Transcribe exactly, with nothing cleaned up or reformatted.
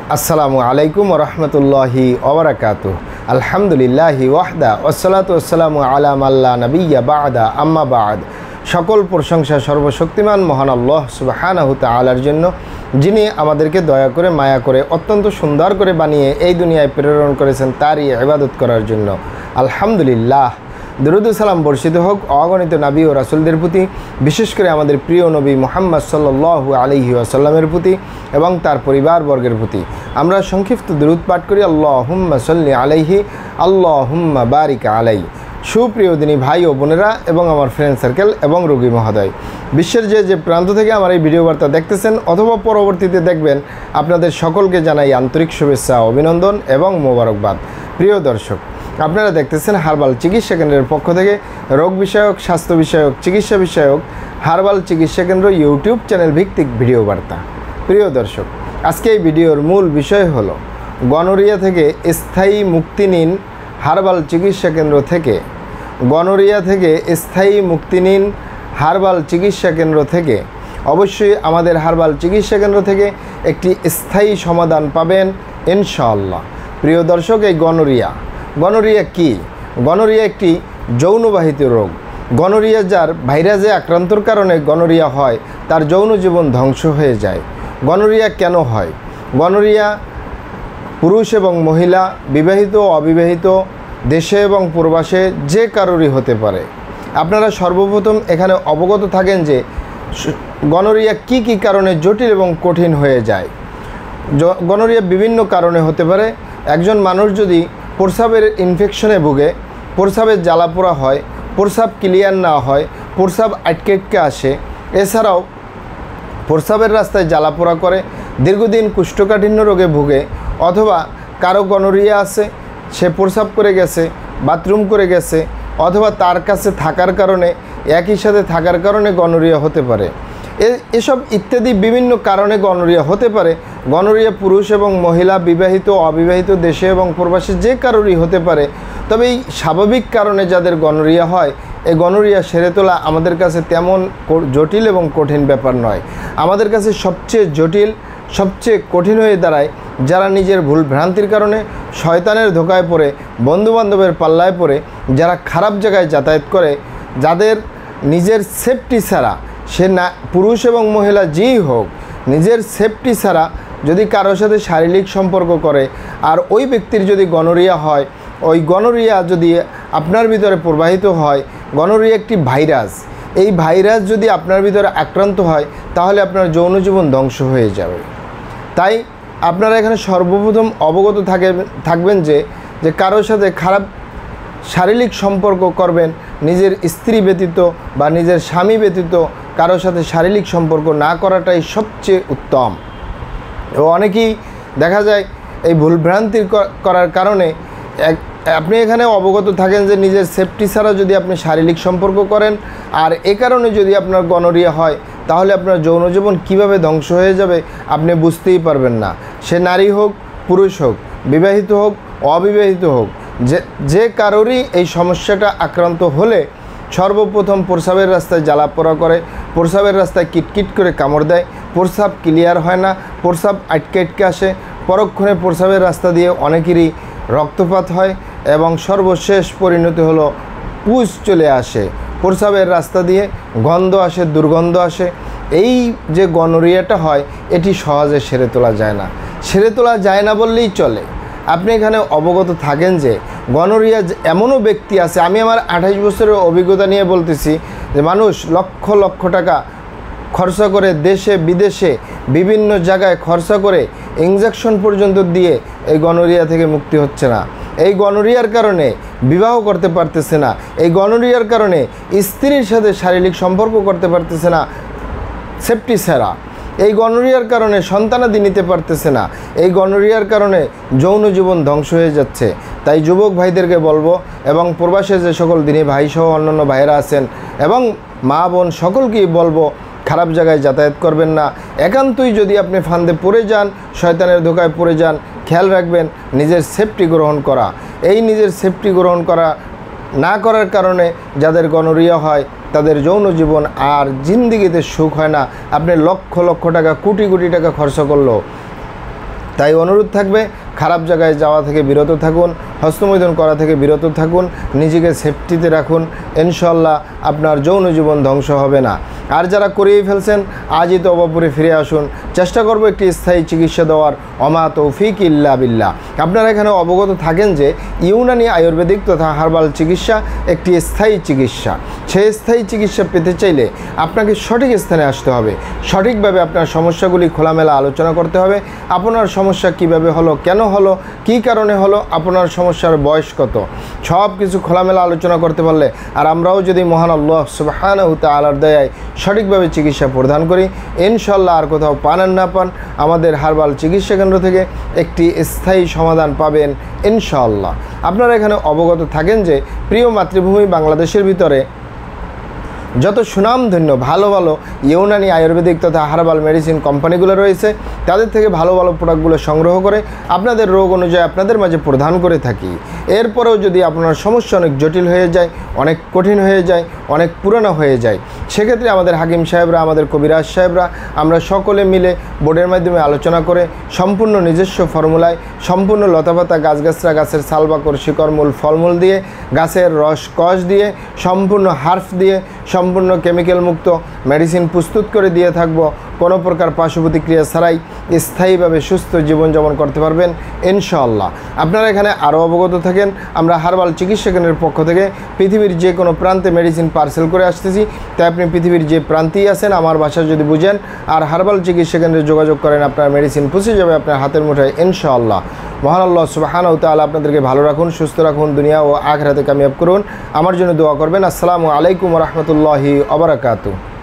আসসালামু আলাইকুম ওয়া রাহমাতুল্লাহি ওয়া বারাকাতুহু। আলহামদুলিল্লাহি ওয়াহদা ওয়াসসালাতু ওয়াসসালামু আলা মান লা নাবিয়্যা বা'দা আম্মা বা'দ। সকল প্রশংসা সর্বশক্তিমান মহান আল্লাহ সুবহানাহু তাআলার জন্য, যিনি আমাদেরকে দয়া করে মায়া করে অত্যন্ত সুন্দর করে বানিয়ে এই দুনিয়ায় প্রেরণ করেছেন তারই ইবাদত করার জন্য। আলহামদুলিল্লাহ। দরুদ ও সালাম বর্ষিত হোক অগণিত নবী ও রাসূলদের প্রতি, বিশেষ করে আমাদের প্রিয় নবী মুহাম্মদ সাল্লাল্লাহু আলাইহি ওয়াসাল্লামের প্রতি এবং তার পরিবারবর্গের প্রতি। আমরা সংক্ষিপ্ত দরুদ পাঠ করি, আল্লাহুম্মা সাল্লি আলাইহি আল্লাহুম্মা বারিক আলাই। সুপ্রিয় দিনী ভাই ও বোনেরা এবং আমার ফ্রেন্ড সার্কেল এবং রোগী মহোদয়, বিশ্বের যে যে প্রান্ত থেকে আমার এই ভিডিও বার্তা দেখতেছেন অথবা পরবর্তীতে দেখবেন, আপনাদের সকলকে জানাই আন্তরিক শুভেচ্ছা, অভিনন্দন এবং মোবারকবাদ। প্রিয় দর্শক, আপনারা দেখতেছেন হার্বাল চিকিৎসা কেন্দ্রের পক্ষ থেকে রোগ বিষয়ক, স্বাস্থ্য বিষয়ক, চিকিৎসা বিষয়ক হার্বাল চিকিৎসা কেন্দ্র ইউটিউব চ্যানেল ভিত্তিক ভিডিও বার্তা। প্রিয় দর্শক, আজকে এই ভিডিওর মূল বিষয় হলো গনোরিয়া থেকে স্থায়ী মুক্তি নিন হার্বাল চিকিৎসা কেন্দ্র থেকে। গনোরিয়া থেকে স্থায়ী মুক্তি নিন হার্বাল চিকিৎসা কেন্দ্র থেকে। অবশ্যই আমাদের হার্বাল চিকিৎসা কেন্দ্র থেকে একটি স্থায়ী সমাধান পাবেন ইনশাআল্লাহ। প্রিয় দর্শক, এই গনোরিয়া গনোরিয়া কি? গনোরিয়া একটি যৌনবাহিত রোগ। গনোরিয়া যার ভাইরাসে আক্রান্তর কারণে গনোরিয়া হয়, তার যৌন জীবন ধ্বংস হয়ে যায়। গনোরিয়া কেন হয়? গনোরিয়া পুরুষ এবং মহিলা, বিবাহিত ও অবিবাহিত, দেশে এবং প্রবাসে যে কারোরই হতে পারে। আপনারা সর্বপ্রথম এখানে অবগত থাকেন যে গনোরিয়া কি কি কারণে জটিল এবং কঠিন হয়ে যায়। গনোরিয়া বিভিন্ন কারণে হতে পারে। একজন মানুষ যদি প্রস্রাবের ইনফেকশনে ভুগে, প্রস্রাবের জ্বালাপোড়া হয়, প্রস্রাব ক্লিয়ার না হয়, প্রস্রাব আটকে আটকে আসে, এছাড়াও প্রস্রাবের রাস্তায় জ্বালাপোড়া করে, দীর্ঘদিন কোষ্ঠকাঠিন্য রোগে ভুগে, অথবা কারো গনোরিয়া আছে, সে প্রস্রাব করে গেছে, বাথরুম করে গেছে, অথবা তার কাছে থাকার কারণে, একই সাথে থাকার কারণে গনোরিয়া হতে পারে। এসব ইত্যাদি বিভিন্ন কারণে গনোরিয়া হতে পারে। গনোরিয়া পুরুষ এবং মহিলা, বিবাহিত অবিবাহিত, দেশে এবং প্রবাসে যে কারোরই হতে পারে। তবে এই স্বাভাবিক কারণে যাদের গনোরিয়া হয়, এই গনোরিয়া সেরে তোলা আমাদের কাছে তেমন জটিল এবং কঠিন ব্যাপার নয়। আমাদের কাছে সবচেয়ে জটিল, সবচেয়ে কঠিন হয়ে দাঁড়ায় যারা নিজের ভুল ভ্রান্তির কারণে শয়তানের ধোকায় পড়ে, বন্ধুবান্ধবের পাল্লায় পড়ে, যারা খারাপ জায়গায় যাতায়াত করে, যাদের নিজের সেফটি ছাড়া, সে না পুরুষ এবং মহিলা যেই হোক, নিজের সেফটি ছাড়া যদি কারোর সাথে শারীরিক সম্পর্ক করে আর ওই ব্যক্তির যদি গনোরিয়া হয়, ওই গনোরিয়া যদি আপনার ভিতরে প্রবাহিত হয়, গনোরিয়া একটি ভাইরাস, এই ভাইরাস যদি আপনার ভিতরে আক্রান্ত হয় তাহলে আপনার যৌন জীবন ধ্বংস হয়ে যাবে। তাই আপনারা এখানে সর্বপ্রথম অবগত থাকে থাকবেন যে যে কারোর সাথে খারাপ শারীরিক সম্পর্ক করবেন, নিজের স্ত্রী ব্যতীত বা নিজের স্বামী ব্যতীত কারোর সাথে শারীরিক সম্পর্ক না করাটাই সবচেয়ে উত্তম। ও অনেকেই দেখা যায় এই ভুলভ্রান্তি করার কারণে এক আপনি এখানে অবগত থাকেন যে নিজের সেফটি ছাড়া যদি আপনি শারীরিক সম্পর্ক করেন আর এ কারণে যদি আপনার গনোরিয়া হয়, তাহলে আপনার যৌন জীবন কীভাবে ধ্বংস হয়ে যাবে আপনি বুঝতেই পারবেন না। সে নারী হোক, পুরুষ হোক, বিবাহিত হোক, অবিবাহিত হোক, যে যে কারোরই এই সমস্যাটা আক্রান্ত হলে সর্বপ্রথম প্রস্রাবের রাস্তায় জ্বালাপোড়া করে, প্রস্রাবের রাস্তায় কিটকিট করে কামড় দেয়, প্রস্রাব ক্লিয়ার হয় না, প্রস্রাব আটকে আটকে আসে, পরক্ষণে প্রস্রাবের রাস্তা দিয়ে অনেকেরই রক্তপাত হয় এবং সর্বশেষ পরিণতি হলো পুজ চলে আসে, প্রস্রাবের রাস্তা দিয়ে গন্ধ আসে, দুর্গন্ধ আসে। এই যে গনোরিয়াটা হয়, এটি সহজে সেরে তোলা যায় না। সেরে তোলা যায় না বললেই চলে। আপনি এখানে অবগত থাকেন যে গনোরিয়া এমনও ব্যক্তি আছে, আমি আমার আঠাশ বছরের অভিজ্ঞতা নিয়ে বলতেছি, যে মানুষ লক্ষ লক্ষ টাকা খরচা করে দেশে বিদেশে বিভিন্ন জায়গায় খরচা করে ইনজেকশন পর্যন্ত দিয়ে এই গনোরিয়া থেকে মুক্তি হচ্ছে না। এই গনোরিয়ার কারণে বিবাহ করতে পারতেছে না, এই গনোরিয়ার কারণে স্ত্রীর সাথে শারীরিক সম্পর্ক করতে পারতেছে না সেফটি ছাড়া, এই গনোরিয়ার কারণে সন্তানাদি নিতে পারতেছে না, এই গনোরিয়ার কারণে যৌন জীবন ধ্বংস হয়ে যাচ্ছে। তাই যুবক ভাইদেরকে বলবো এবং প্রবাসে যে সকল দিনী ভাইসহ অন্যান্য ভাইয়েরা আছেন এবং মা বোন সকলকেই বলবো, খারাপ জায়গায় যাতায়াত করবেন না। একান্তই যদি আপনি ফান্দে পড়ে যান, শয়তানের ধোকায় পড়ে যান, খেয়াল রাখবেন নিজের সেফটি গ্রহণ করা। এই নিজের সেফটি গ্রহণ করা না করার কারণে যাদের গনোরিয়া হয় তাদের যৌন জীবন আর জিন্দিগিতে সুখ হয় না। আপনি লক্ষ লক্ষ টাকা, কোটি কোটি টাকা খরচ করলেও তাই অনুরোধ থাকবে খারাপ জায়গায় যাওয়া থেকে বিরত থাকুন, হস্তমৈথুন করা থেকে বিরত থাকুন, নিজেকে সেফটিতে রাখুন, ইনশাল্লাহ আপনার যৌন জীবন ধ্বংস হবে না। আর যারা করিয়ে ফেলছেন আজই তওবাপুরে ফিরে আসুন, চেষ্টা করব একটি স্থায়ী চিকিৎসা দেওয়ার। অমা তৌফিক ইল্লা বিল্লাহ। আপনারা এখানে অবগত থাকেন যে ইউনানি আয়ুর্বেদিক তথা হার্বাল চিকিৎসা একটি স্থায়ী চিকিৎসা। সেই স্থায়ী চিকিৎসা পেতে চাইলে আপনাকে সঠিক স্থানে আসতে হবে, সঠিকভাবে আপনার সমস্যাগুলি খোলামেলা আলোচনা করতে হবে। আপনার সমস্যা কিভাবে হলো, কেন হলো, কী কারণে হলো, আপনার সমস্যার বয়স কত, সব কিছু খোলামেলা আলোচনা করতে পারলে আর আমরাও যদি মহান আল্লাহ সুবহানাহু ওয়া তাআলার দয়ায় সঠিকভাবে চিকিৎসা প্রদান করি, ইনশাল্লাহ আর কোথাও পান আর না পান আমাদের হার্বাল চিকিৎসা কেন্দ্র থেকে একটি স্থায়ী সমাধান পাবেন ইনশাল্লাহ। আপনারা এখানে অবগত থাকেন যে প্রিয় মাতৃভূমি বাংলাদেশের ভিতরে যত সুনামধন্য ভালো ভালো ইউনানি আয়ুর্বেদিক তথা হার্বাল মেডিসিন কোম্পানিগুলো রয়েছে, তাদের থেকে ভালো ভালো প্রোডাক্টগুলো সংগ্রহ করে আপনাদের রোগ অনুযায়ী আপনাদের মাঝে প্রদান করে থাকি। এরপরেও যদি আপনার সমস্যা অনেক জটিল হয়ে যায়, অনেক কঠিন হয়ে যায়, অনেক পুরনো হয়ে যায়, সেক্ষেত্রে আমাদের হাকিম সাহেবরা, আমাদের কবিরাজ সাহেবরা, আমরা সকলে মিলে বোর্ডের মাধ্যমে আলোচনা করে সম্পূর্ণ নিজস্ব ফর্মুলায় সম্পূর্ণ লতাপাতা গাছগাছরা, গাছের ছালবাকড়, শিকড়, মূল, ফলমূল দিয়ে, গাছের রস কষ দিয়ে, সম্পূর্ণ হার্ফ দিয়ে সম্পূর্ণ কেমিক্যাল মুক্ত মেডিসিন প্রস্তুত করে দিয়ে থাকব। কোনো প্রকার পার্শ্ব প্রতিক্রিয়া ছাড়াই স্থায়ীভাবে সুস্থ জীবনযাপন করতে পারবেন ইনশাআল্লাহ। আপনারা এখানে আরও অবগত থাকেন, আমরা হার্বাল চিকিৎসা কেন্দ্রের পক্ষ থেকে পৃথিবীর যে কোনো প্রান্তে মেডিসিন পার্সেল করে আসতেছি। তাই আপনি পৃথিবীর যে প্রান্তেই আছেন আমার ভাষা যদি বুঝেন আর হার্বাল চিকিৎসা কেন্দ্রে যোগাযোগ করেন, আপনার মেডিসিন পৌঁছে যাবে আপনার হাতের মুঠোয় ইনশাআল্লাহ। মহান আল্লাহ সুবহানাহু ওয়া তাআলা আপনাদেরকে ভালো রাখুন, সুস্থ রাখুন, দুনিয়া ও আখিরাতে কামিয়াব করুন। আমার জন্য দোয়া করবেন। আসসালামু আলাইকুম ওয়া রাহমাতুল্লাহি ওয়া বারাকাতুহু।